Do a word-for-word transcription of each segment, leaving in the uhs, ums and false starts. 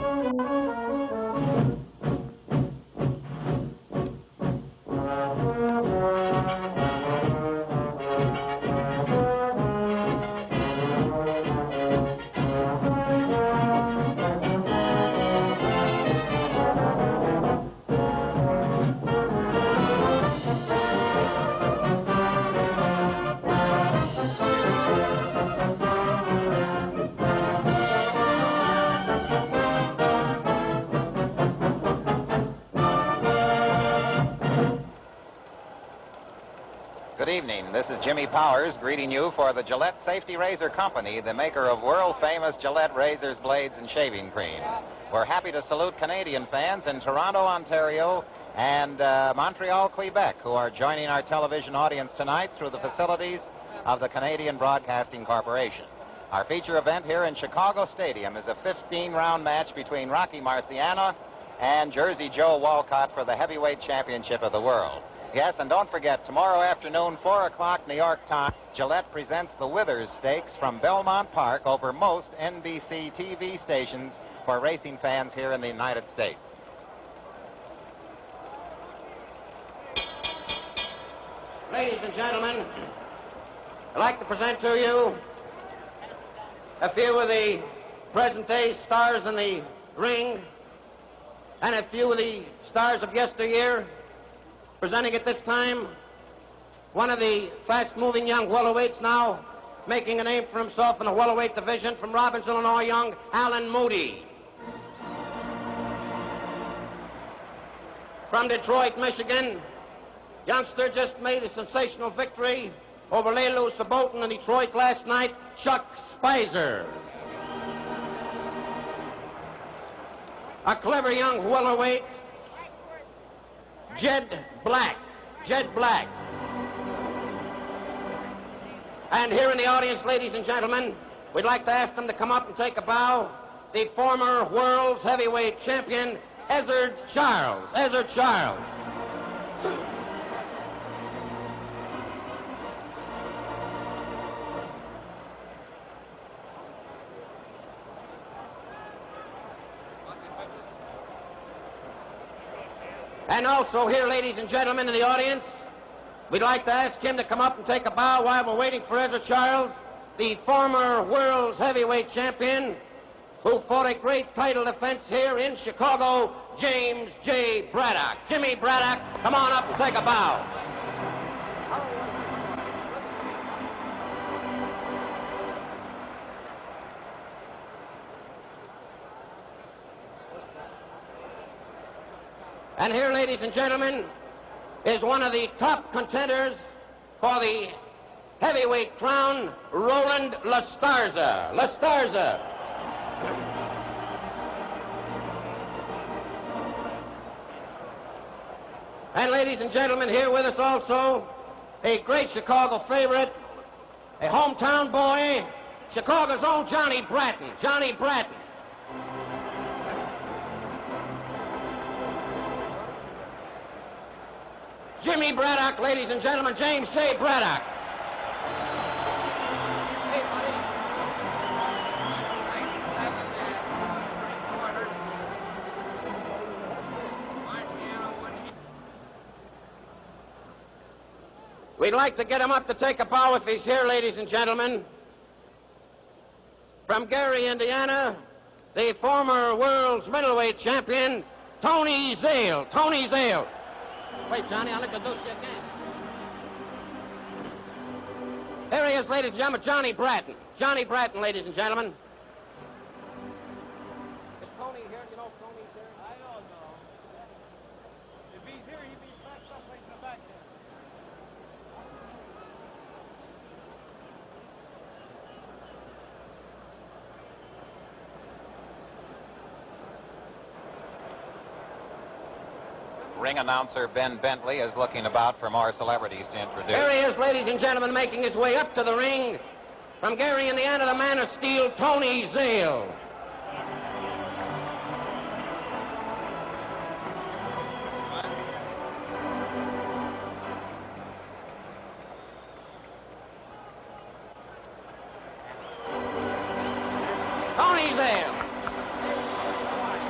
Good evening. This is Jimmy Powers greeting you for the Gillette Safety Razor Company, the maker of world-famous Gillette razors, blades, and shaving cream. We're happy to salute Canadian fans in Toronto, Ontario, and uh, Montreal, Quebec, who are joining our television audience tonight through the facilities of the Canadian Broadcasting Corporation. Our feature event here in Chicago Stadium is a fifteen-round match between Rocky Marciano and Jersey Joe Walcott for the heavyweight championship of the world. Yes, and don't forget, tomorrow afternoon, four o'clock New York time, Gillette presents the Withers Stakes from Belmont Park over most N B C T V stations for racing fans here in the United States. Ladies and gentlemen, I'd like to present to you a few of the present-day stars in the ring and a few of the stars of yesteryear. Presenting at this time one of the fast-moving young welterweights now making a name for himself in the welterweight division from Robbins, Illinois, young Alan Moody. From Detroit, Michigan, youngster just made a sensational victory over Lelu Sabotin in Detroit last night, Chuck Spicer. A clever young welterweight, Jed Black. Jed Black. And here in the audience, ladies and gentlemen, we'd like to ask them to come up and take a bow. The former world's heavyweight champion, Ezzard Charles. Ezzard Charles. And also here, ladies and gentlemen, in the audience, we'd like to ask him to come up and take a bow while we're waiting for Ezzard Charles, the former world's heavyweight champion, who fought a great title defense here in Chicago, James J. Braddock. Jimmy Braddock, come on up and take a bow. And here, ladies and gentlemen, is one of the top contenders for the heavyweight crown, Roland LaStarza. LaStarza. And ladies and gentlemen, here with us also a great Chicago favorite, a hometown boy, Chicago's own Johnny Bratton. Johnny Bratton. Jimmy Braddock, ladies and gentlemen, James J. Braddock. Hey, buddy. We'd like to get him up to take a bow if he's here, ladies and gentlemen. From Gary, Indiana, the former world's middleweight champion, Tony Zale. Tony Zale. Wait, Johnny, I'll introduce you again. Here he is, ladies and gentlemen, Johnny Bratton. Johnny Bratton, ladies and gentlemen. Is Tony here? Do you know if Tony's here? I don't know. If he's here, he'd be back someplace in the back there. Ring announcer Ben Bentley is looking about for more celebrities to introduce. Here he is, ladies and gentlemen, making his way up to the ring. From Gary, Indiana, the man of steel, Tony Zale. Tony Zale.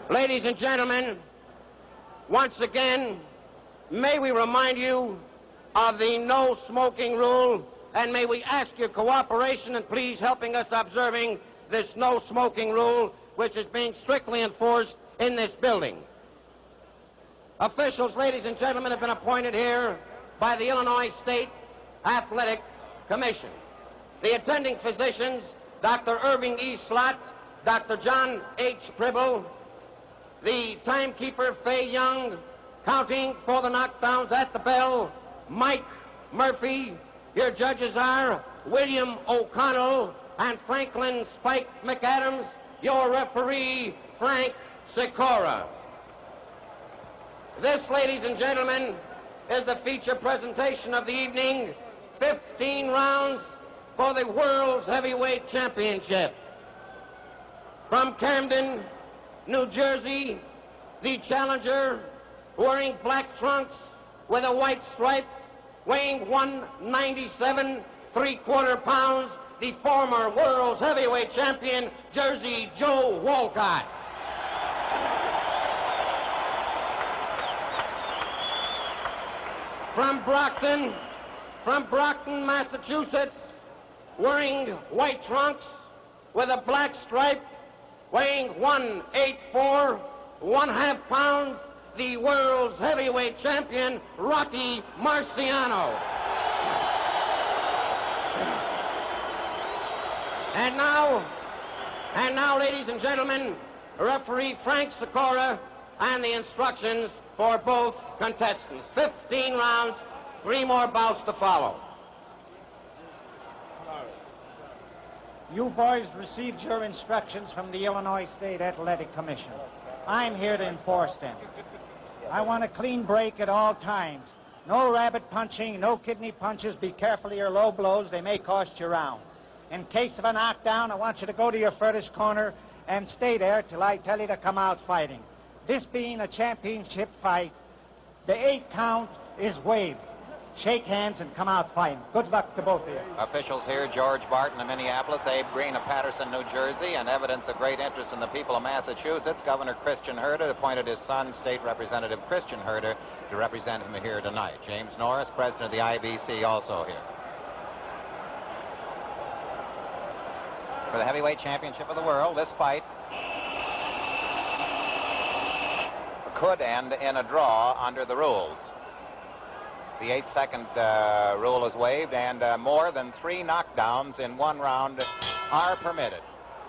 Ladies and gentlemen, once again, may we remind you of the no smoking rule, and may we ask your cooperation and please helping us observing this no smoking rule, which is being strictly enforced in this building. Officials, ladies and gentlemen, have been appointed here by the Illinois State Athletic Commission. The attending physicians, Doctor Irving E. Slott, Doctor John H. Pribble, the timekeeper, Fay Young, counting for the knockdowns at the bell, Mike Murphy. Your judges are William O'Connell and Franklin Spike McAdams. Your referee, Frank Sikora. This, ladies and gentlemen, is the feature presentation of the evening. fifteen rounds for the World's Heavyweight Championship. From Camden, New Jersey, the challenger, wearing black trunks with a white stripe, weighing one ninety-seven, three-quarter pounds, the former World's Heavyweight Champion, Jersey Joe Walcott. From Brockton, from Brockton, Massachusetts, wearing white trunks with a black stripe, weighing one eighty-four, one half pounds, the World's Heavyweight Champion, Rocky Marciano. And now, and now, ladies and gentlemen, referee Frank Sikora and the instructions for both contestants. fifteen rounds, three more bouts to follow. You boys received your instructions from the Illinois State Athletic Commission. I'm here to enforce them. I want a clean break at all times. No rabbit punching, no kidney punches. Be careful of your low blows. They may cost you round. In case of a knockdown, I want you to go to your furthest corner and stay there till I tell you to come out fighting. This being a championship fight, the eight count is waived. Shake hands and come out fighting. Good luck to both of you. Officials here, George Barton of Minneapolis, Abe Green of Patterson, New Jersey, and evidence of great interest in the people of Massachusetts. Governor Christian Herter appointed his son, State Representative Christian Herter, to represent him here tonight. James Norris, president of the I B C, also here. For the heavyweight championship of the world, this fight could end in a draw under the rules. The eight-second uh, rule is waived, and uh, more than three knockdowns in one round are permitted.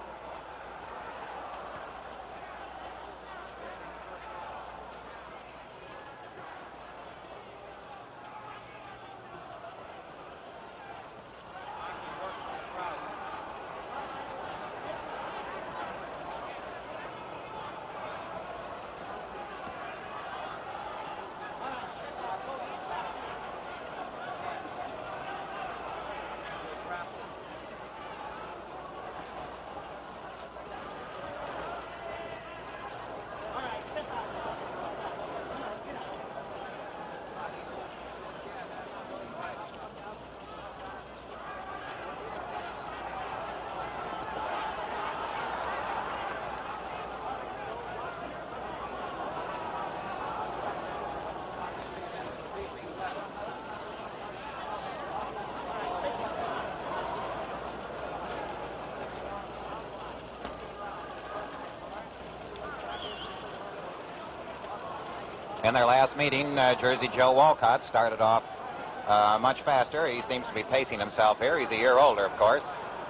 In their last meeting, uh, Jersey Joe Walcott started off uh, much faster. He seems to be pacing himself here. He's a year older, of course.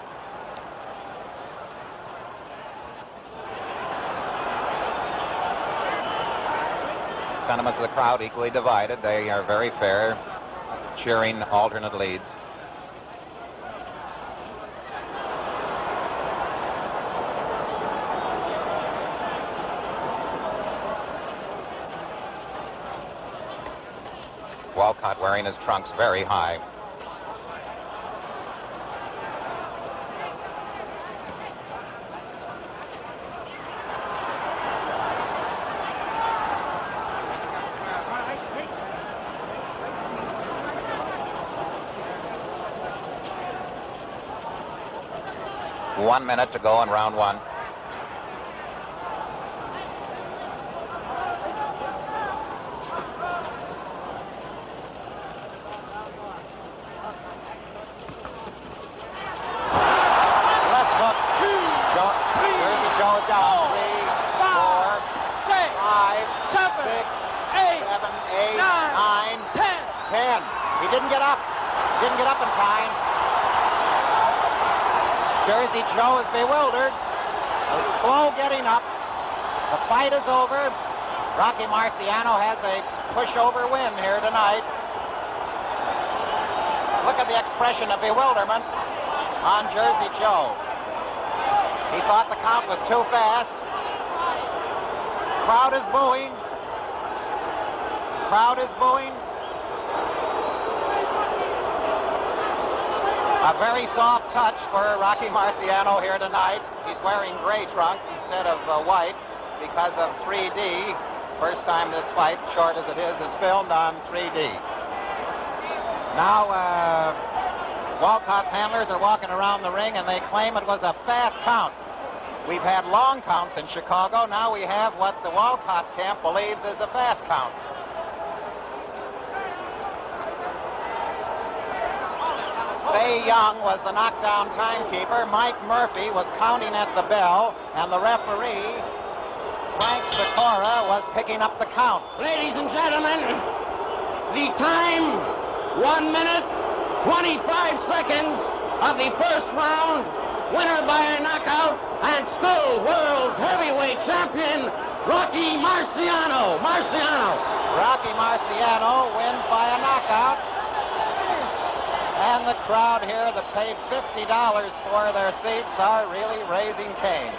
Sentiments of the crowd equally divided. They are very fair, cheering alternate leads. Walcott wearing his trunks very high. One minute to go in round one. didn't get up in time. Jersey Joe is bewildered. He's slow getting up. The fight is over. Rocky Marciano has a pushover win here tonight. Look at the expression of bewilderment on Jersey Joe. He thought the count was too fast. Crowd is booing. Crowd is booing. A very soft touch for Rocky Marciano here tonight. He's wearing gray trunks instead of uh, white because of three D. First time this fight, short as it is, is filmed on three D. Now, uh, Walcott's handlers are walking around the ring and they claim it was a fast count. We've had long counts in Chicago. Now we have what the Walcott camp believes is a fast count. Fay Young was the knockdown timekeeper. Mike Murphy was counting at the bell, and the referee, Frank Sikora, was picking up the count. Ladies and gentlemen, the time, one minute, twenty-five seconds of the first round. Winner by a knockout and still world heavyweight champion, Rocky Marciano. Marciano. Rocky Marciano wins by a knockout. And the crowd here that paid fifty dollars for their seats are really raising Cain.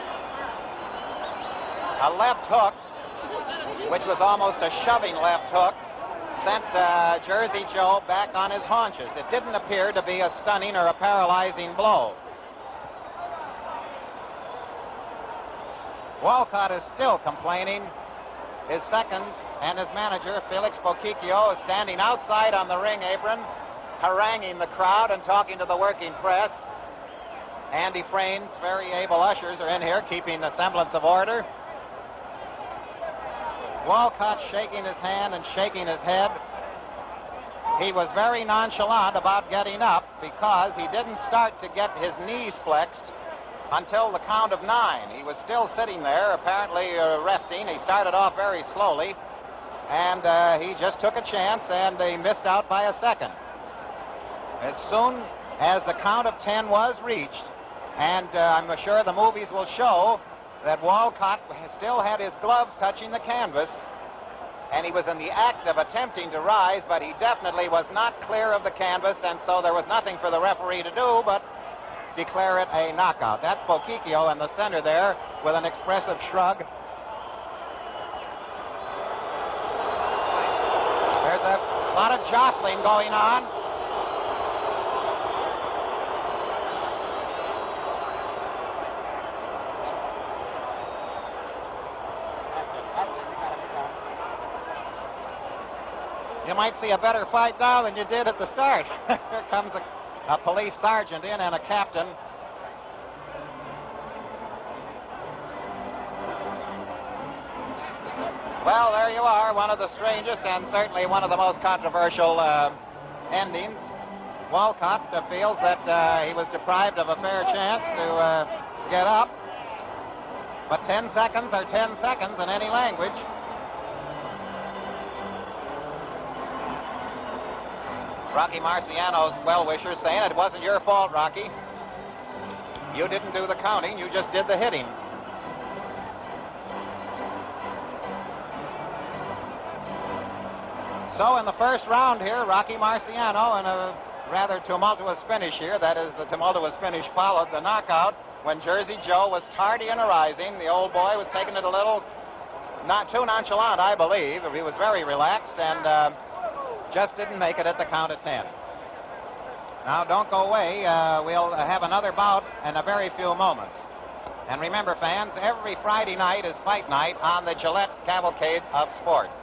A left hook, which was almost a shoving left hook, sent uh, Jersey Joe back on his haunches. It didn't appear to be a stunning or a paralyzing blow. Walcott is still complaining. His seconds and his manager, Felix Boquicchio, is standing outside on the ring apron, haranguing the crowd and talking to the working press. Andy Frain's very able ushers are in here, keeping the semblance of order. Walcott shaking his hand and shaking his head. He was very nonchalant about getting up because he didn't start to get his knees flexed until the count of nine. He was still sitting there, apparently uh, resting. He started off very slowly, and uh, he just took a chance, and he missed out by a second. As soon as the count of ten was reached, and uh, I'm sure the movies will show that Walcott still had his gloves touching the canvas, and he was in the act of attempting to rise, but he definitely was not clear of the canvas, and so there was nothing for the referee to do but declare it a knockout. That's Boquicchio in the center there with an expressive shrug. There's a lot of jostling going on. You might see a better fight now than you did at the start. Here comes a A police sergeant in and a captain. Well, there you are, one of the strangest and certainly one of the most controversial uh, endings. Walcott uh, feels that uh, he was deprived of a fair chance to uh, get up. But ten seconds are ten seconds in any language. Rocky Marciano's well-wishers saying it wasn't your fault, Rocky. You didn't do the counting, you just did the hitting. So in the first round here, Rocky Marciano in a rather tumultuous finish here, that is, the tumultuous finish followed the knockout when Jersey Joe was tardy in arising. The old boy was taking it a little, not too nonchalant, I believe. He was very relaxed and uh, just didn't make it at the count of ten. Now, don't go away. Uh, we'll have another bout in a very few moments. And remember, fans, every Friday night is fight night on the Gillette Cavalcade of Sports.